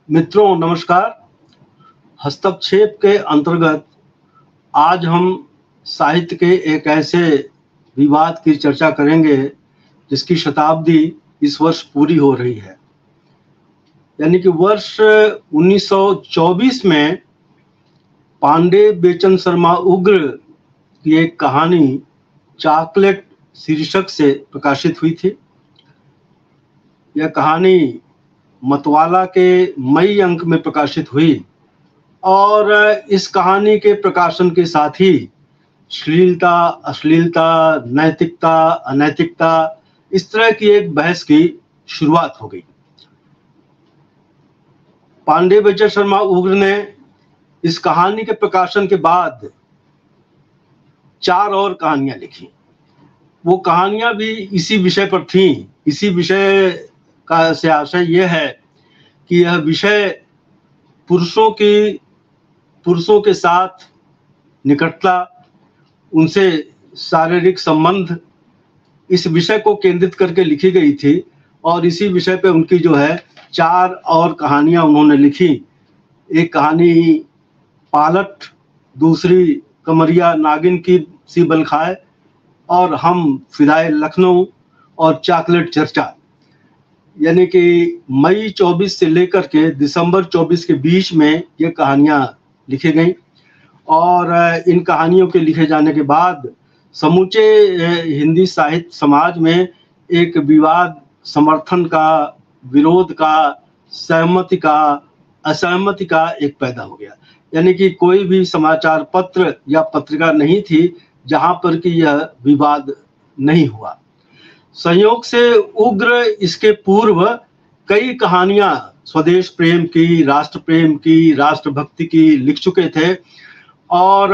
मित्रों नमस्कार। हस्तक्षेप के अंतर्गत आज हम साहित्य के एक ऐसे विवाद की चर्चा करेंगे जिसकी शताब्दी इस वर्ष पूरी हो रही है। यानी कि वर्ष 1924 में पांडे बेचन शर्मा उग्र की एक कहानी चॉकलेट शीर्षक से प्रकाशित हुई थी। यह कहानी मतवाला के मई अंक में प्रकाशित हुई और इस कहानी के प्रकाशन के साथ ही श्लीलता, अश्लीलता, नैतिकता, अनैतिकता, इस तरह की एक बहस की शुरुआत हो गई। पांडे बेचन शर्मा उग्र ने इस कहानी के प्रकाशन के बाद 4 और कहानियां लिखी। वो कहानियां भी इसी विषय पर थीं। इसी विषय का से आशय यह है कि यह विषय पुरुषों के साथ निकटता, उनसे शारीरिक संबंध, इस विषय को केंद्रित करके लिखी गई थी और इसी विषय पे उनकी जो है 4 और कहानियां उन्होंने लिखी। एक कहानी पालट, दूसरी कमरिया नागिन की सी बल खाए, और हम फिदाए लखनऊ, और चॉकलेट चर्चा। यानी कि मई 24 से लेकर के दिसंबर 24 के बीच में ये कहानियां लिखी गई और इन कहानियों के लिखे जाने के बाद समूचे हिंदी साहित्य समाज में एक विवाद, समर्थन का, विरोध का, सहमति का, असहमति का एक पैदा हो गया। यानी कि कोई भी समाचार पत्र या पत्रिका नहीं थी जहां पर कि यह विवाद नहीं हुआ। संयोग से उग्र इसके पूर्व कई कहानियां स्वदेश प्रेम की, राष्ट्र प्रेम की, राष्ट्रभक्ति की लिख चुके थे और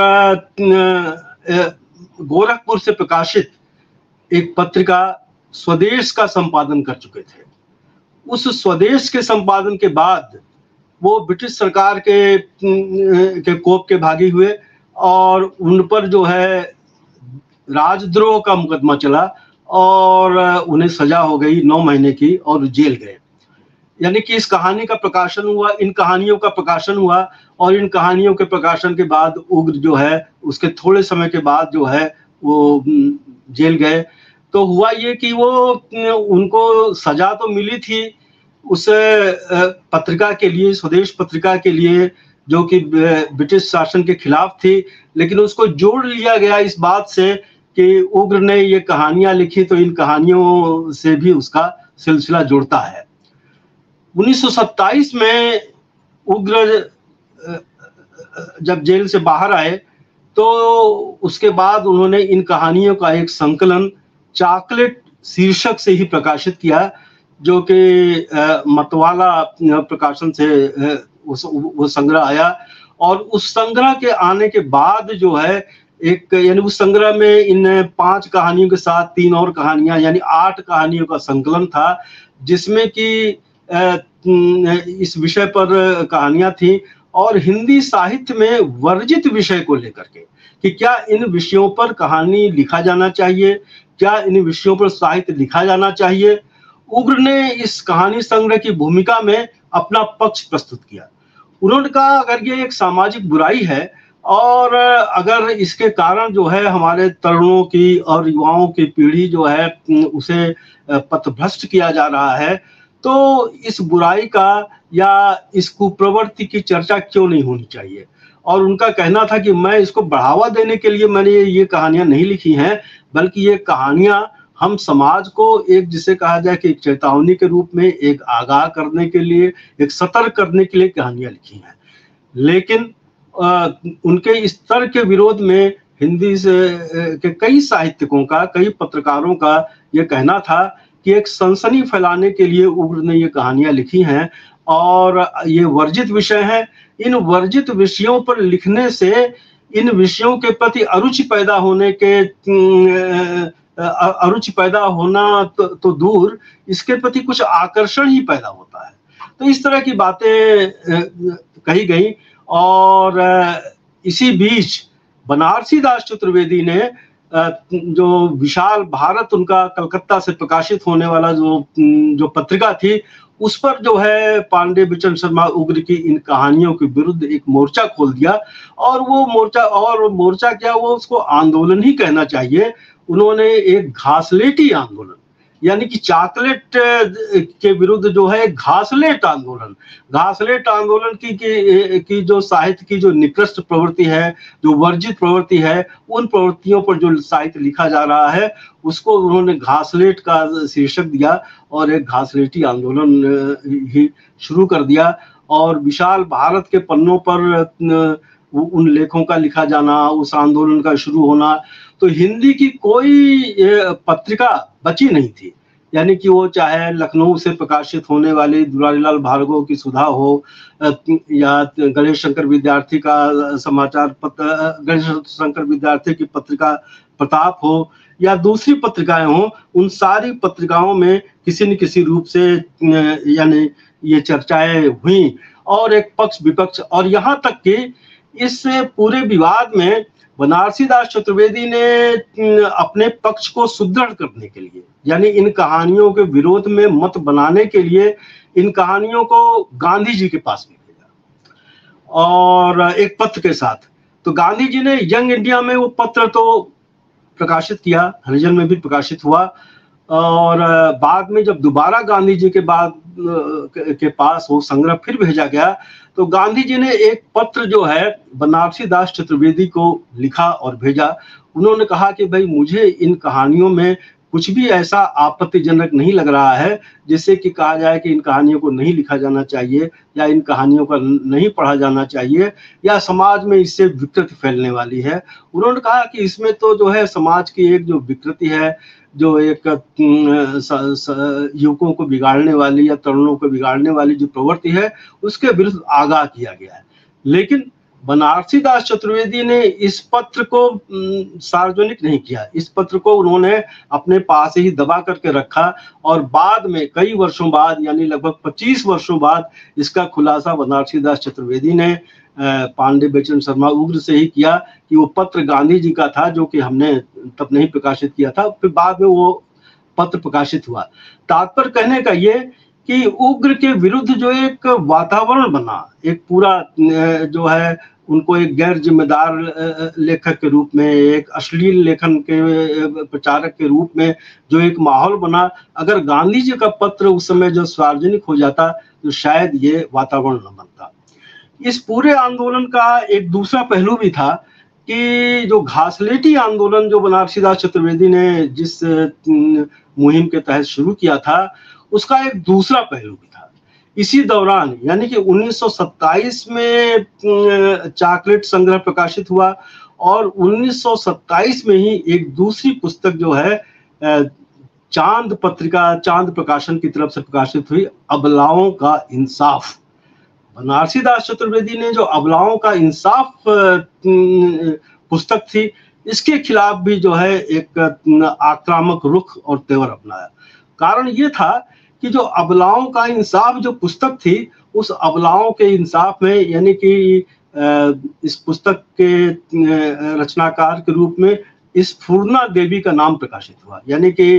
गोरखपुर से प्रकाशित एक पत्रिका स्वदेश का संपादन कर चुके थे। उस स्वदेश के संपादन के बाद वो ब्रिटिश सरकार के कोप के भागी हुए और उन पर जो है राजद्रोह का मुकदमा चला और उन्हें सजा हो गई 9 महीने की और जेल गए। यानी कि इस कहानी का प्रकाशन हुआ, इन कहानियों का प्रकाशन हुआ और इन कहानियों के प्रकाशन के बाद उग्र जो है उसके थोड़े समय के बाद जो है वो जेल गए। तो हुआ ये कि वो उनको सजा तो मिली थी उस पत्रिका के लिए, स्वदेश पत्रिका के लिए, जो कि ब्रिटिश शासन के खिलाफ थी, लेकिन उसको जोड़ लिया गया इस बात से कि उग्र ने ये कहानियां लिखी तो इन कहानियों से भी उसका सिलसिला जुड़ता है। 1927 में उग्र जब जेल से बाहर आए तो उसके बाद उन्होंने इन कहानियों का एक संकलन चॉकलेट शीर्षक से ही प्रकाशित किया, जो कि मतवाला प्रकाशन से वो संग्रह आया। और उस संग्रह के आने के बाद जो है एक, यानी उस संग्रह में इन 5 कहानियों के साथ 3 और कहानियां, यानी 8 कहानियों का संकलन था, जिसमें कि इस विषय पर कहानियां थी और हिंदी साहित्य में वर्जित विषय को लेकर के कि क्या इन विषयों पर कहानी लिखा जाना चाहिए, क्या इन विषयों पर साहित्य लिखा जाना चाहिए। उग्र ने इस कहानी संग्रह की भूमिका में अपना पक्ष प्रस्तुत किया। उन्होंने कहा अगर ये एक सामाजिक बुराई है और अगर इसके कारण जो है हमारे तरुणों की और युवाओं की पीढ़ी जो है उसे पथभ्रष्ट किया जा रहा है, तो इस बुराई का या इस कुप्रवृत्ति की चर्चा क्यों नहीं होनी चाहिए। और उनका कहना था कि मैं इसको बढ़ावा देने के लिए मैंने ये कहानियां नहीं लिखी हैं, बल्कि ये कहानियां हम समाज को एक, जिसे कहा जाए कि एक चेतावनी के रूप में, एक आगाह करने के लिए, एक सतर्क करने के लिए कहानियां लिखी हैं। लेकिन उनके इस तर्क के विरोध में हिंदी से के कई साहित्यकों का, कई पत्रकारों का ये कहना था कि एक सनसनी फैलाने के लिए उग्र ने ये कहानियां लिखी हैं और ये वर्जित विषय हैं। इन वर्जित विषयों पर लिखने से इन विषयों के प्रति अरुचि पैदा होने के अरुचि पैदा होना तो दूर, इसके प्रति कुछ आकर्षण ही पैदा होता है। तो इस तरह की बातें कही गई और इसी बीच बनारसी दास चतुर्वेदी ने जो विशाल भारत उनका कलकत्ता से प्रकाशित होने वाला जो पत्रिका थी, उस पर जो है पांडे बिचन शर्मा उग्र की इन कहानियों के विरुद्ध एक मोर्चा खोल दिया। और वो मोर्चा क्या, वो उसको आंदोलन ही कहना चाहिए। उन्होंने एक घासलेटी आंदोलन, यानी कि चॉकलेट के विरुद्ध जो है घासलेट आंदोलन की जो साहित्य की जो निकृष्ट प्रवृत्ति है, जो वर्जित प्रवृत्ति है, उन प्रवृत्तियों पर जो साहित्य लिखा जा रहा है, उसको उन्होंने घासलेट का शीर्षक दिया और एक घासलेटी आंदोलन ही शुरू कर दिया। और विशाल भारत के पन्नों पर उन लेखों का लिखा जाना, उस आंदोलन का शुरू होना, तो हिंदी की कोई पत्रिका बची नहीं थी। यानी कि वो चाहे लखनऊ से प्रकाशित होने वाली दुलारीलाल भार्गव की सुधा हो, या गणेश शंकर विद्यार्थी का समाचार पत्र, गणेश शंकर विद्यार्थी की पत्रिका प्रताप हो, या दूसरी पत्रिकाएं हो, उन सारी पत्रिकाओं में किसी न किसी रूप से यानी ये चर्चाएं हुई और एक पक्ष विपक्ष। और यहाँ तक कि इस पूरे विवाद में बनारसी दास चतुर्वेदी ने अपने पक्ष को सुदृढ़ करने के लिए, यानी इन कहानियों के विरोध में मत बनाने के लिए, इन कहानियों को गांधी जी के पास में भेजा और एक पत्र के साथ। तो गांधी जी ने यंग इंडिया में वो पत्र तो प्रकाशित किया, हरिजन में भी प्रकाशित हुआ। और बाद में जब दोबारा गांधी जी के पास वो संग्रह फिर भेजा गया, तो गांधी जी ने एक पत्र जो है बनारसी दास चतुर्वेदी को लिखा और भेजा। उन्होंने कहा कि भाई, मुझे इन कहानियों में कुछ भी ऐसा आपत्तिजनक नहीं लग रहा है जिससे कि कहा जाए कि इन कहानियों को नहीं लिखा जाना चाहिए, या इन कहानियों का नहीं पढ़ा जाना चाहिए, या समाज में इससे विकृति फैलने वाली है। उन्होंने कहा कि इसमें तो जो है समाज की एक जो विकृति है, जो एक युवकों को बिगाड़ने वाली या तरुणों को बिगाड़ने वाली जो प्रवृत्ति है, उसके विरुद्ध आगाह किया गया है। लेकिन बनारसी दास चतुर्वेदी ने इस पत्र को सार्वजनिक नहीं किया। इस पत्र को उन्होंने अपने पास ही दबा करके रखा और बाद में कई वर्षों बाद, यानी लगभग 25 वर्षों बाद, इसका खुलासा बनारसी दास चतुर्वेदी ने पांडे बिचन शर्मा उग्र से ही किया कि वो पत्र गांधी जी का था, जो कि हमने तब नहीं प्रकाशित किया था। फिर बाद में वो पत्र प्रकाशित हुआ। तात्पर्य कहने का ये कि उग्र के विरुद्ध जो एक वातावरण बना, एक पूरा जो है उनको एक गैर जिम्मेदार लेखक के रूप में, एक अश्लील लेखन के प्रचारक के रूप में जो एक माहौल बना, अगर गांधी जी का पत्र उस समय जो सार्वजनिक हो जाता तो शायद ये वातावरण न बनता। इस पूरे आंदोलन का एक दूसरा पहलू भी था कि जो घासलेटी आंदोलन जो बनारसी दास चतुर्वेदी ने जिस मुहिम के तहत शुरू किया था, उसका एक दूसरा पहलू भी था। इसी दौरान, यानी कि 1927 में चॉकलेट संग्रह प्रकाशित हुआ और 1927 में ही एक दूसरी पुस्तक जो है चांद पत्रिका, चांद प्रकाशन की तरफ से प्रकाशित हुई, अबलाओं का इंसाफ। बनारसी दास चतुर्वेदी ने जो अबलाओं का इंसाफ पुस्तक थी, इसके खिलाफ भी जो है एक आक्रामक रुख और तेवर अपनाया। कारण ये था कि जो अबलाओं का इंसाफ जो पुस्तक थी, उस अबलाओं के इंसाफ में, यानी कि इस पुस्तक के रचनाकार के रूप में इस फूर्ना देवी का नाम प्रकाशित हुआ। यानी कि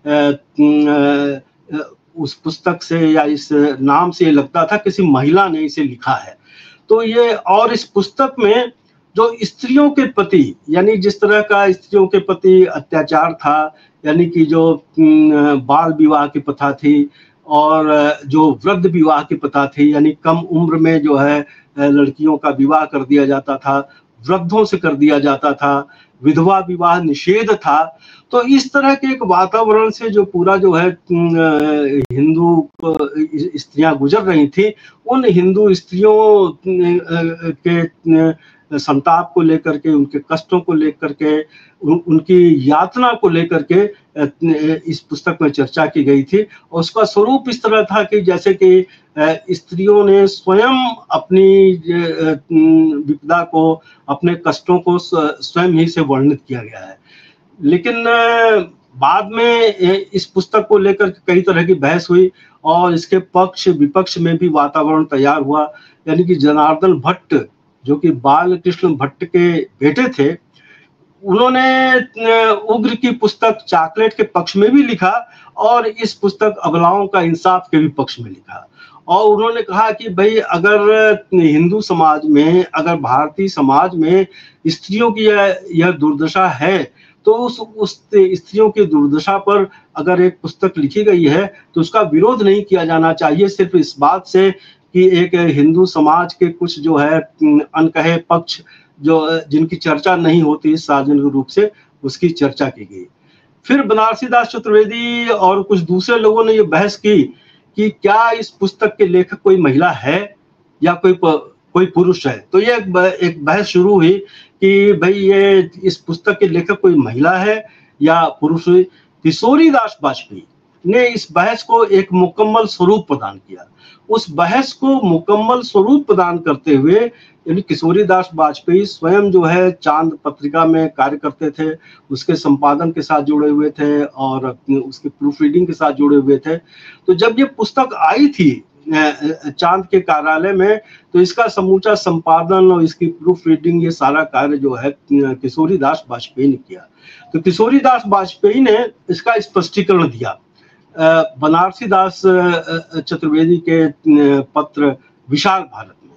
उस पुस्तक से या इस नाम से लगता था किसी महिला ने इसे लिखा है। तो ये, और इस पुस्तक में जो स्त्रियों के प्रति, यानी जिस तरह का स्त्रियों के प्रति अत्याचार था, यानी कि जो बाल विवाह की प्रथा थी और जो वृद्ध विवाह की प्रथा थी, यानी कम उम्र में जो है लड़कियों का विवाह कर दिया जाता था, वृद्धों से कर दिया जाता था, विधवा विवाह निषेध था। तो इस तरह के एक वातावरण से जो पूरा जो है हिंदू स्त्रियां गुजर रही थी, उन हिंदू स्त्रियों के संताप को लेकर के, उनके कष्टों को लेकर के, उनकी यातना को लेकर के इस पुस्तक में चर्चा की गई थी। और उसका स्वरूप इस तरह था कि जैसे कि स्त्रियों ने स्वयं अपनी विपदा को, अपने कष्टों को स्वयं ही से वर्णित किया गया है। लेकिन बाद में इस पुस्तक को लेकर कई तरह की बहस हुई और इसके पक्ष विपक्ष में भी वातावरण तैयार हुआ। यानी कि जनार्दन भट्ट, जो कि बाल कृष्ण भट्ट के बेटे थे, उन्होंने उग्र की पुस्तक चॉकलेट के पक्ष में भी लिखा और इस पुस्तक अबलाओं का इंसाफ के भी पक्ष में लिखा। और उन्होंने कहा कि भाई अगर हिंदू समाज में, अगर भारतीय समाज में स्त्रियों की यह दुर्दशा है, तो उस स्त्रियों की दुर्दशा पर अगर एक पुस्तक लिखी गई है तो उसका विरोध नहीं किया जाना चाहिए, सिर्फ इस बात से कि एक हिंदू समाज के कुछ जो है अनकहे पक्ष जो जिनकी चर्चा नहीं होती सार्वजनिक रूप से, उसकी चर्चा की गई। फिर बनारसी दास चतुर्वेदी और कुछ दूसरे लोगों ने ये बहस की कि क्या इस पुस्तक के लेखक कोई महिला है या कोई पुरुष है। तो ये एक बहस शुरू हुई कि भाई ये इस पुस्तक के लेखक कोई महिला है या पुरुष है। किशोरी दास वाजपेयी ने इस बहस को एक मुकम्मल स्वरूप प्रदान किया। उस बहस को मुकम्मल स्वरूप प्रदान करते हुए, यानी किशोरी दास वाजपेयी स्वयं जो है चांद पत्रिका में कार्य करते थे, उसके संपादन के साथ जुड़े हुए थे और उसके प्रूफ रीडिंग के साथ जुड़े हुए थे। तो जब ये पुस्तक आई थी चांद के कार्यालय में, तो इसका समूचा संपादन और इसकी प्रूफ रीडिंग, ये सारा कार्य जो है किशोरी दास वाजपेयी ने किया। तो किशोरी दास वाजपेयी ने इसका स्पष्टीकरण दिया बनारसी दास चतुर्वेदी के पत्र विशाल भारत में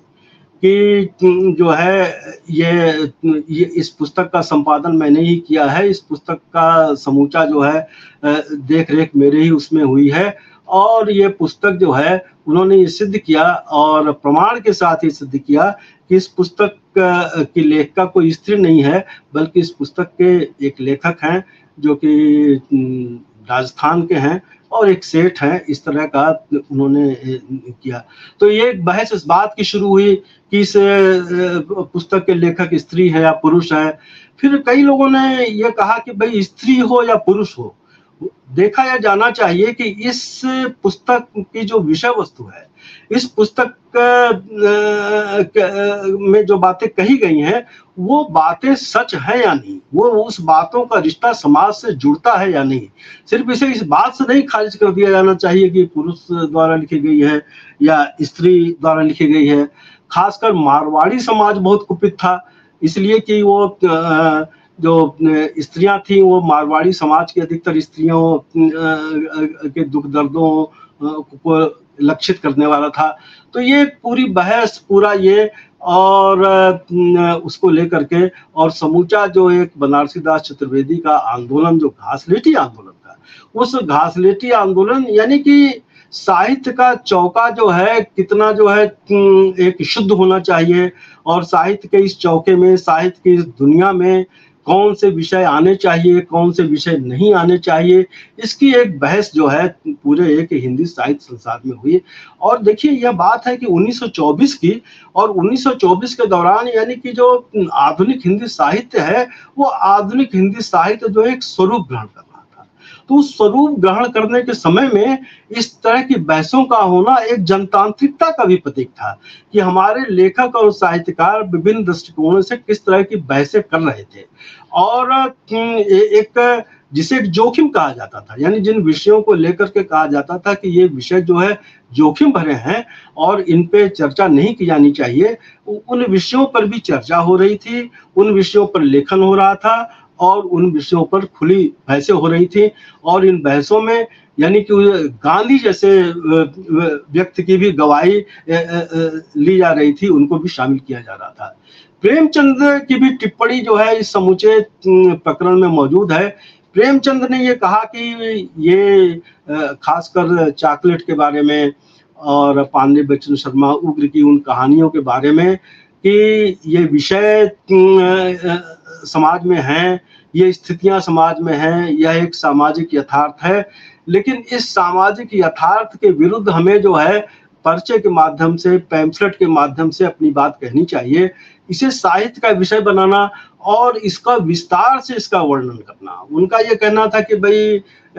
कि जो है ये इस पुस्तक का संपादन मैंने ही किया है, इस पुस्तक का समूचा जो है देख रेख मेरे ही उसमें हुई है, और ये पुस्तक जो है उन्होंने ये सिद्ध किया और प्रमाण के साथ ये सिद्ध किया कि इस पुस्तक की लेखिका कोई स्त्री नहीं है, बल्कि इस पुस्तक के एक लेखक हैं जो कि राजस्थान के हैं और एक सेठ हैं। इस तरह का उन्होंने किया। तो ये बहस इस बात की शुरू हुई कि इस पुस्तक के लेखक स्त्री है या पुरुष है। फिर कई लोगों ने ये कहा कि भाई स्त्री हो या पुरुष हो, देखा यह जाना चाहिए कि इस पुस्तक की जो विषय वस्तु है, इस पुस्तक में जो बातें कही गई हैं वो बातें सच है या नहीं, वो उस बातों का रिश्ता समाज से जुड़ता है या नहीं। सिर्फ इसे इस बात से नहीं खारिज कर दिया जाना चाहिए कि पुरुष द्वारा लिखी गई है या स्त्री द्वारा लिखी गई है। खासकर मारवाड़ी समाज बहुत कुपित था, इसलिए कि वो जो स्त्रियां थी वो मारवाड़ी समाज की अधिकतर स्त्रियों के दुख दर्दों को लक्षित करने वाला था। तो ये पूरी बहस, पूरा ये और उसको लेकर के और समूचा जो एक बनारसी दास चतुर्वेदी का आंदोलन, जो घासलेटी आंदोलन था, उस घासलेटी आंदोलन यानी कि साहित्य का चौका जो है कितना जो है एक शुद्ध होना चाहिए, और साहित्य के इस चौके में, साहित्य की इस दुनिया में कौन से विषय आने चाहिए, कौन से विषय नहीं आने चाहिए, इसकी एक बहस जो है पूरे एक हिंदी साहित्य संसार में हुई। और देखिए यह बात है कि 1924 की, और 1924 के दौरान यानी कि जो आधुनिक हिंदी साहित्य है वो आधुनिक हिंदी साहित्य जो एक स्वरूप ग्रहण कर रहा था। तो उस स्वरूप ग्रहण करने के समय में इस तरह की बहसों का होना एक जनतांत्रिकता का भी प्रतीक था कि हमारे लेखक और साहित्यकार विभिन्न दृष्टिकोणों से किस तरह की बहसें कर रहे थे, और एक जिसे जोखिम कहा जाता था, यानी जिन विषयों को लेकर के कहा जाता था कि ये विषय जो है जोखिम भरे हैं और इन पे चर्चा नहीं की जानी चाहिए, उन विषयों पर भी चर्चा हो रही थी, उन विषयों पर लेखन हो रहा था और उन विषयों पर खुली बहसें हो रही थी। और इन बहसों में यानी कि गांधी जैसे व्यक्ति की भी गवाही ली जा रही थी, उनको भी शामिल किया जा रहा था। प्रेमचंद की भी टिप्पणी जो है इस समूचे प्रकरण में मौजूद है। प्रेमचंद ने ये कहा कि ये खासकर चॉकलेट के बारे में और पांडे बच्चन शर्मा उग्र की उन कहानियों के बारे में कि ये विषय समाज में हैं, ये स्थितियां समाज में हैं, यह एक सामाजिक यथार्थ है, लेकिन इस सामाजिक यथार्थ के विरुद्ध हमें जो है पर्चे के माध्यम से, पैम्फलेट के माध्यम से अपनी बात कहनी चाहिए, इसे साहित्य का विषय बनाना और इसका विस्तार से इसका वर्णन करना। उनका ये कहना था कि भाई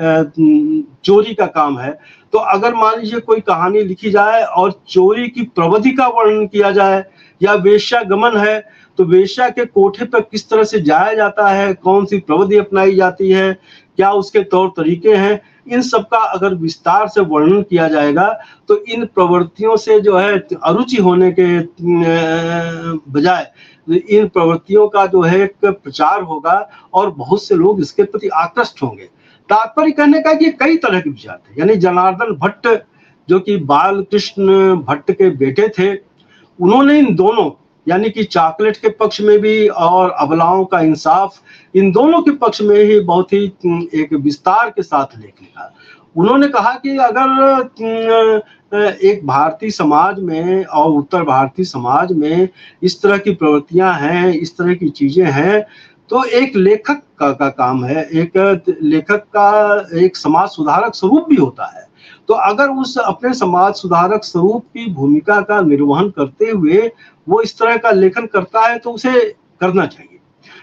चोरी का काम है, तो अगर मान लीजिए कोई कहानी लिखी जाए और चोरी की प्रविधि का वर्णन किया जाए, या वेश्यागमन है तो वेश्या के कोठे पर किस तरह से जाया जाता है, कौन सी प्रविधि अपनाई जाती है, क्या उसके तौर तरीके हैं, इन सब का अगर विस्तार से वर्णन किया जाएगा तो इन प्रवृत्तियों से जो है अरुचि होने के बजाय इन प्रवृत्तियों का जो है एक प्रचार होगा और बहुत से लोग इसके प्रति आकृष्ट होंगे। तात्पर्य कहने का कि कई तरह के विचार थे, यानी जनार्दन भट्ट जो कि बाल कृष्ण भट्ट के बेटे थे, उन्होंने इन दोनों यानी कि चॉकलेट के पक्ष में भी और अबलाओं का इंसाफ, इन दोनों के पक्ष में ही बहुत ही एक विस्तार के साथ लेख लिखा। उन्होंने कहा कि अगर एक भारतीय समाज में और उत्तर भारतीय समाज में इस तरह की प्रवृत्तियां हैं, इस तरह की चीजें हैं, तो एक लेखक का काम है, एक लेखक का एक समाज सुधारक स्वरूप भी होता है। तो अगर उस अपने समाज सुधारक स्वरूप की भूमिका का निर्वहन करते हुए वो इस तरह का लेखन करता है तो उसे करना चाहिए।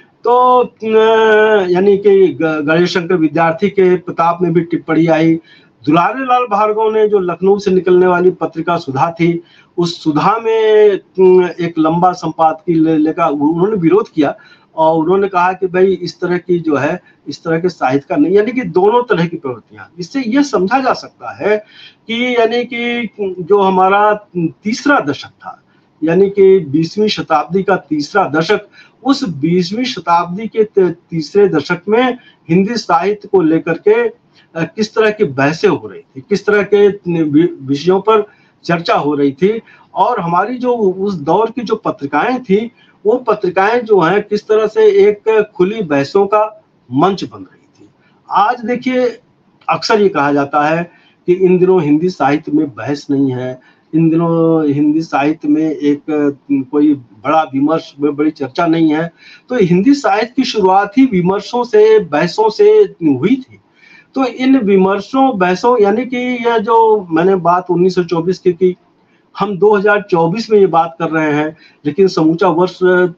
तो यानी कि गणेश शंकर विद्यार्थी के प्रताप में भी टिप्पणी आई। दुलारे लाल भार्गव ने जो लखनऊ से निकलने वाली पत्रिका सुधा थी, उस सुधा में एक लंबा संपादकीय लेकर उन्होंने विरोध किया और उन्होंने कहा कि भाई इस तरह की जो है, इस तरह के साहित्य का नहीं, यानी कि दोनों तरह की प्रवृत्तियां। इससे ये समझा जा सकता है कि यानी कि जो हमारा तीसरा दशक था, यानी कि 20वीं शताब्दी का तीसरा दशक, उस 20वीं शताब्दी के तीसरे दशक में हिंदी साहित्य को लेकर के किस तरह की बहसें हो रही थी, किस तरह के विषयों पर चर्चा हो रही थी, और हमारी जो उस दौर की जो पत्रिकाएं थी, वो पत्रिकाएं जो हैं किस तरह से एक खुली बहसों का मंच बन रही थी। आज देखिए, अक्सर ये कहा जाता है कि इन दिनों हिंदी साहित्य में बहस नहीं है, इन दिनों हिंदी साहित्य में एक कोई बड़ा विमर्श में बड़ी चर्चा नहीं है। तो हिंदी साहित्य की शुरुआत ही विमर्शों से, बहसों से हुई थी। तो इन विमर्शों, बहसों, यानी कि यह जो मैंने बात 1924 की, हम 2024 में ये बात कर रहे हैं, लेकिन समूचा वर्ष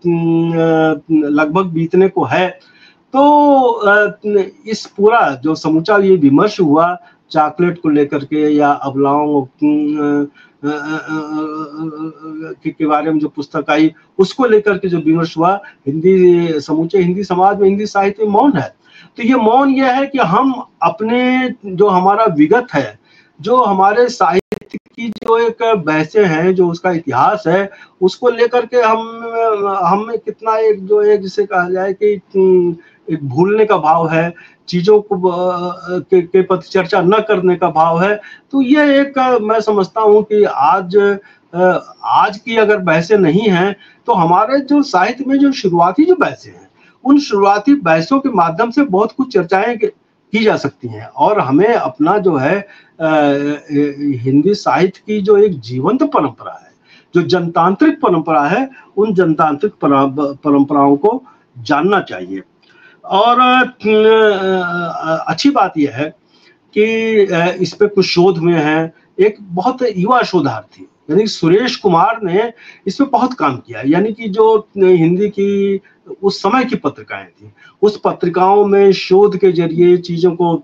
लगभग बीतने को है। तो इस पूरा जो समूचा ये विमर्श हुआ चॉकलेट को लेकर के या अबलाओं के बारे में जो पुस्तक आई, उसको लेकर के जो विमर्श हुआ, समूचे हिंदी समाज में, हिंदी साहित्य में मौन है। तो ये मौन ये है कि हम अपने जो हमारा विगत है, जो हमारे साहित्य की जो एक बहसें हैं, जो उसका इतिहास है, उसको लेकर के हम में कितना एक जो एक जिसे कहा जाए कि एक भूलने का भाव है, चीजों को के प्रति चर्चा न करने का भाव है। तो ये एक मैं समझता हूँ कि आज की अगर बहसें नहीं हैं, तो हमारे जो साहित्य में जो शुरुआती जो बहसें हैं, उन शुरुआती बहसों के माध्यम से बहुत कुछ चर्चाएं की जा सकती हैं, और हमें अपना जो है हिंदी साहित्य की जो एक जीवंत परंपरा है, जो जनतांत्रिक परंपरा है, उन जनतांत्रिक परंपराओं को जानना चाहिए। और अच्छी बात यह है कि इस पे कुछ शोध हुए हैं। एक बहुत युवा शोधार्थी यानी सुरेश कुमार ने इस पे बहुत काम किया, यानी कि जो हिंदी की उस समय की पत्रिकाएं थी, उस पत्रिकाओं में शोध के जरिए चीजों को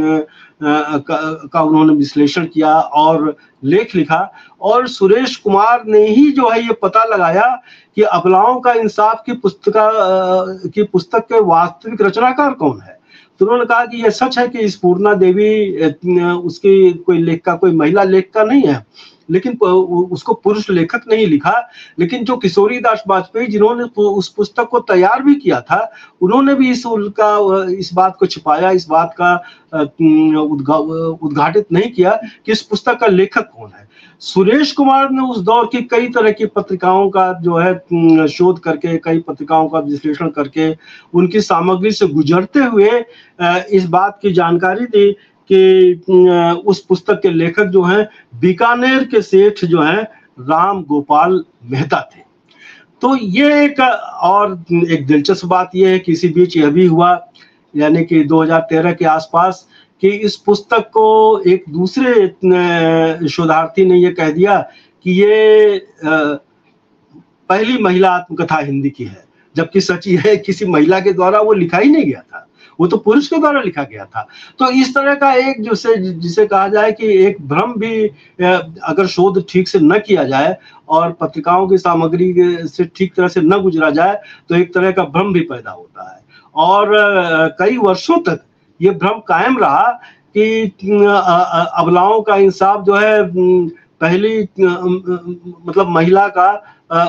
का उन्होंने विश्लेषण किया और लेख लिखा। और सुरेश कुमार ने ही जो है ये पता लगाया कि अबलाओं का इंसाफ की पुस्तक के वास्तविक रचनाकार कौन है। तो उन्होंने कहा कि यह सच है कि स्फूर्णा देवी उसकी कोई महिला लेखिका नहीं है, लेकिन उसको पुरुष लेखक नहीं लिखा, लेकिन जो किशोरी दास वाजपेयी जिन्होंने उस पुस्तक को तैयार भी किया था, उन्होंने भी इस बात को छिपाया, इस बात का उद्घाटित नहीं किया कि इस पुस्तक का लेखक कौन है। सुरेश कुमार ने उस दौर की कई तरह की पत्रिकाओं का जो है शोध करके, कई पत्रिकाओं का विश्लेषण करके, उनकी सामग्री से गुजरते हुए इस बात की जानकारी दी कि उस पुस्तक के लेखक जो हैं बीकानेर के सेठ जो हैं राम गोपाल मेहता थे। तो ये और एक दिलचस्प बात यह है कि इसी बीच यह भी हुआ, यानी कि 2013 के आसपास, कि इस पुस्तक को एक दूसरे शोधार्थी ने यह कह दिया कि ये पहली महिला आत्मकथा हिंदी की है, जबकि सच ये है किसी महिला के द्वारा वो लिखा ही नहीं गया था, वो तो पुरुष के द्वारा लिखा गया था। तो इस तरह का एक जिसे कहा जाए कि एक भ्रम भी, अगर शोध ठीक से न किया जाए और पत्रिकाओं की सामग्री से ठीक तरह से न गुजरा जाए, तो एक तरह का भ्रम भी पैदा होता है। और कई वर्षों तक ये भ्रम कायम रहा कि अबलाओं का इंसाफ जो है पहली मतलब महिला का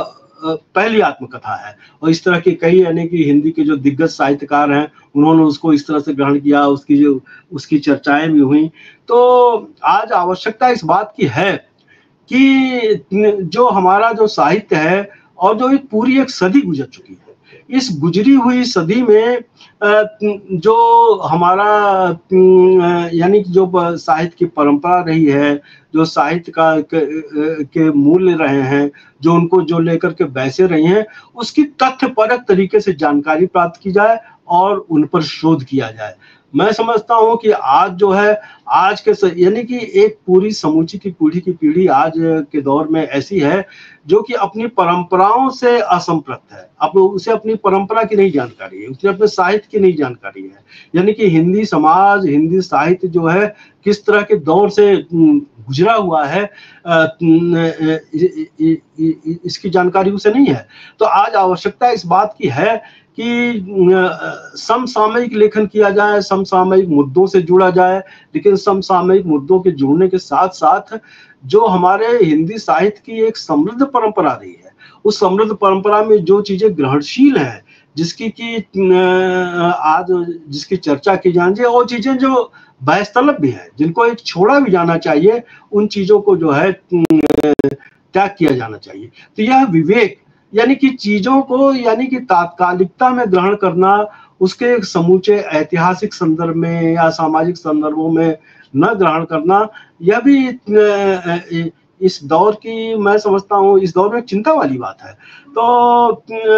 पहली आत्मकथा है। और इस तरह के कई यानी कि हिंदी के जो दिग्गज साहित्यकार हैं उन्होंने उसको इस तरह से ग्रहण किया, उसकी चर्चाएं भी हुई। तो आज आवश्यकता इस बात की है कि जो हमारा जो साहित्य है और जो एक पूरी एक सदी गुजर चुकी है, इस गुजरी हुई सदी में जो हमारा यानी कि जो साहित्य की परंपरा रही है, जो साहित्य के मूल्य रहे हैं, जो उनको जो लेकर के बहसें रही हैं, उसकी तथ्यपरक तरीके से जानकारी प्राप्त की जाए और उन पर शोध किया जाए। मैं समझता हूँ कि आज जो है, आज के यानी कि एक पूरी समूची की पीढ़ी आज के दौर में ऐसी है जो कि अपनी परंपराओं से असंप्रत है। अब उसे अपनी परंपरा की नहीं जानकारी है, उसे अपने साहित्य की नहीं जानकारी है। यानी कि हिंदी समाज, हिंदी साहित्य जो है किस तरह के दौर से गुजरा हुआ है, इसकी जानकारी उसे नहीं है। तो आज आवश्यकता इस बात की है कि समसामयिक लेखन किया जाए, समसामयिक मुद्दों से जुड़ा जाए, लेकिन समसामयिक मुद्दों के जुड़ने के साथ साथ जो हमारे हिंदी साहित्य की एक समृद्ध परंपरा रही है, उस समृद्ध परंपरा में जो चीजें ग्रहणशील हैं, जिसकी चर्चा की जानी चाहिए, और चीजें जो बहस तलब भी है, जिनको एक छोड़ा भी जाना चाहिए, उन चीजों को जो है त्याग किया जाना चाहिए। तो यह विवेक यानी कि चीजों को यानी कि तात्कालिकता में ग्रहण करना, उसके एक समूचे ऐतिहासिक संदर्भ में या सामाजिक संदर्भों में न ग्रहण करना, यह भी इस दौर की, मैं समझता हूँ इस दौर में चिंता वाली बात है। तो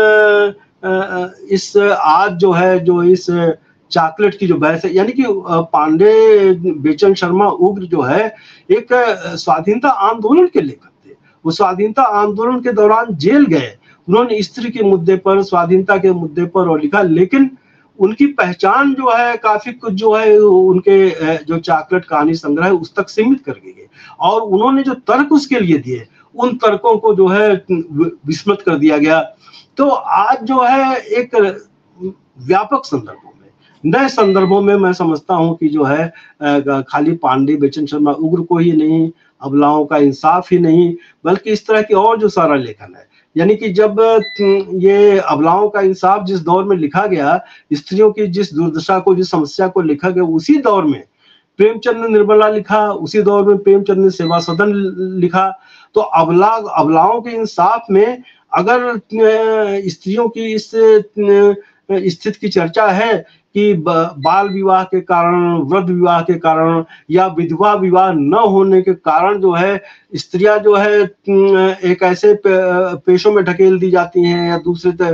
इस आज जो है, जो इस चॉकलेट की जो बहस है, यानी कि पांडे बेचन शर्मा उग्र जो है एक स्वाधीनता आंदोलन के लेखक थे। वो स्वाधीनता आंदोलन के दौरान जेल गए, उन्होंने स्त्री के मुद्दे पर, स्वाधीनता के मुद्दे पर और लिखा, लेकिन उनकी पहचान जो है काफी कुछ जो है उनके जो चॉकलेट कहानी संग्रह है उस तक सीमित कर गई, और उन्होंने जो तर्क उसके लिए दिए, उन तर्कों को जो है विस्मृत कर दिया गया। तो आज जो है एक व्यापक संदर्भों में, नए संदर्भों में मैं समझता हूं कि जो है खाली पांडे बेचन शर्मा उग्र को ही नहीं, अबलाओं का इंसाफ ही नहीं, बल्कि इस तरह की और जो सारा लेखन है, यानी कि जब ये अबलाओं का इंसाफ जिस दौर में लिखा गया, स्त्रियों की जिस दुर्दशा को, जिस समस्या को लिखा गया, उसी दौर में प्रेमचंद ने निर्मला लिखा, उसी दौर में प्रेमचंद ने सेवा सदन लिखा। तो अबलाओं के इंसाफ में अगर स्त्रियों की इस स्थिति की चर्चा है कि बाल विवाह के कारण, वृद्ध विवाह के कारण या विधवा विवाह न होने के कारण जो है स्त्रियां जो है एक ऐसे पेशों में ढकेल दी जाती हैं या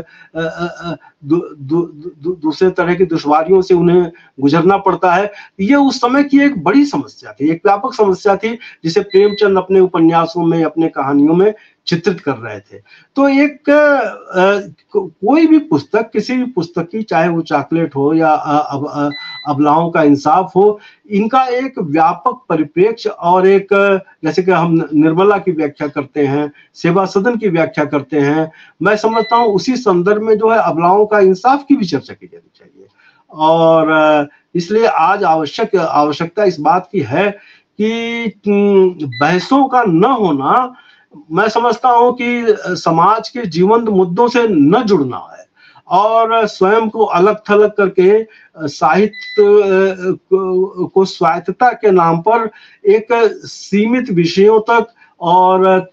दूसरे तरह की दुश्वारियों से उन्हें गुजरना पड़ता है। ये उस समय की एक बड़ी समस्या थी, एक व्यापक समस्या थी, जिसे प्रेमचंद अपने उपन्यासों में, अपने कहानियों में चित्रित कर रहे थे। तो एक कोई भी पुस्तक, किसी भी पुस्तक की, चाहे वो चॉकलेट हो या अबलाओं का इंसाफ हो, इनका एक व्यापक परिप्रेक्ष्य और एक, जैसे कि हम निर्मला की व्याख्या करते हैं, सेवा सदन की व्याख्या करते हैं, मैं समझता हूँ उसी संदर्भ में जो है अबलाओं का इंसाफ की भी चर्चा की जानी चाहिए। और इसलिए आज आवश्यकता इस बात की है कि बहसों का न होना, मैं समझता हूं कि समाज के जीवंत मुद्दों से न जुड़ना है, और स्वयं को अलग थलग करके साहित्य को स्वायत्तता के नाम पर एक सीमित विषयों तक और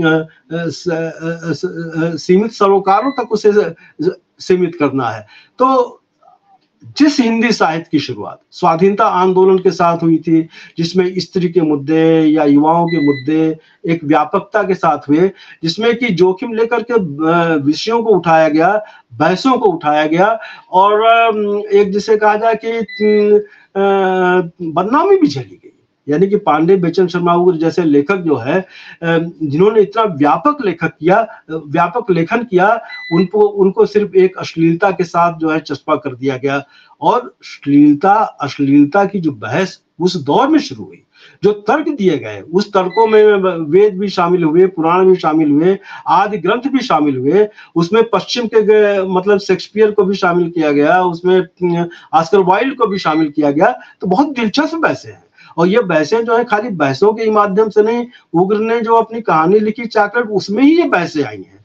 सीमित सरोकारों तक उसे सीमित करना है। तो जिस हिंदी साहित्य की शुरुआत स्वाधीनता आंदोलन के साथ हुई थी, जिसमें स्त्री के मुद्दे या युवाओं के मुद्दे एक व्यापकता के साथ हुए, जिसमें कि जोखिम लेकर के विषयों को उठाया गया, बहसों को उठाया गया, और एक जिसे कहा जाए कि बदनामी भी झेली गई। यानी कि पांडे बेचन शर्मा उग्र जैसे लेखक जो है, जिन्होंने इतना व्यापक लेखन किया, उनको सिर्फ एक अश्लीलता के साथ जो है चस्पा कर दिया गया। और अश्लीलता की जो बहस उस दौर में शुरू हुई, जो तर्क दिए गए, उस तर्कों में वेद भी शामिल हुए, पुराण भी शामिल हुए, आदि ग्रंथ भी शामिल हुए, उसमें पश्चिम के मतलब शेक्सपियर को भी शामिल किया गया, उसमें ऑस्कर वाइल्ड को भी शामिल किया गया। तो बहुत दिलचस्प बहसें हैं, और ये बहसें जो है खाली बहसों के माध्यम से नहीं, उग्र ने जो अपनी कहानी लिखी चॉकलेट, उसमें ही ये बहसें आई हैं।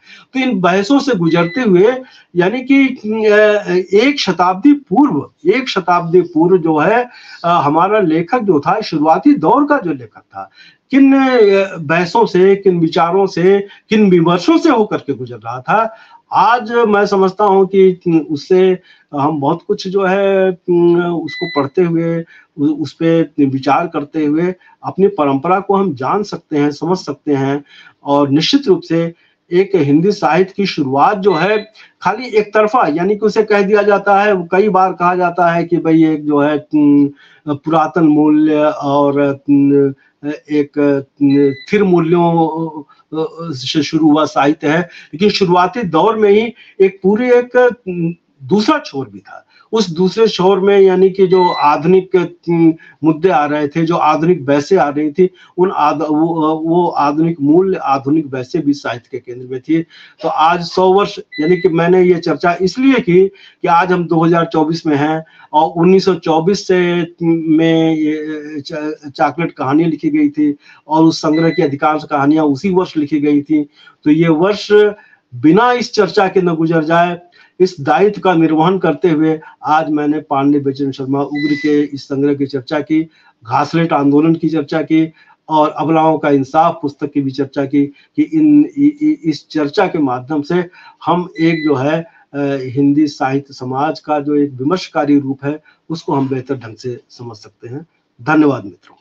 तो इन बहसों से गुजरते हुए यानी कि एक शताब्दी पूर्व जो है हमारा लेखक जो था, शुरुआती दौर का जो लेखक था, किन बहसों से, किन विचारों से, किन विमर्शों से होकर के गुजर रहा था। आज मैं समझता हूँ कि उससे हम बहुत कुछ जो है उसको पढ़ते हुए, उस पे विचार करते हुए अपनी परंपरा को हम जान सकते हैं, समझ सकते हैं। और निश्चित रूप से एक हिंदी साहित्य की शुरुआत जो है खाली एक तरफा, यानी कि उसे कह दिया जाता है, कई बार कहा जाता है कि भाई एक जो है पुरातन मूल्य और एक स्थिर मूल्यों से शुरू हुआ साहित्य है, लेकिन शुरुआती दौर में ही एक पूरी एक दूसरा छोर भी था। उस दूसरे छोर में यानी कि जो आधुनिक मुद्दे आ रहे थे, जो आधुनिक बहसें आ रही थी, वो आधुनिक मूल्य, आधुनिक बहसें भी साहित्य के केंद्र में थी। तो आज 100 वर्ष, यानी कि मैंने ये चर्चा इसलिए की कि आज हम 2024 में हैं और 1924 से में ये चॉकलेट कहानी लिखी गई थी और उस संग्रह की अधिकांश कहानियां उसी वर्ष लिखी गई थी। तो ये वर्ष बिना इस चर्चा के न गुजर जाए, इस दायित्व का निर्वहन करते हुए आज मैंने पांडे बचन शर्मा उग्र के इस संग्रह की चर्चा की, घासलेट आंदोलन की चर्चा की और अबलाओं का इंसाफ पुस्तक की भी चर्चा की कि इस चर्चा के माध्यम से हम एक जो है हिंदी साहित्य समाज का जो एक विमर्शकारी रूप है, उसको हम बेहतर ढंग से समझ सकते हैं। धन्यवाद मित्रों।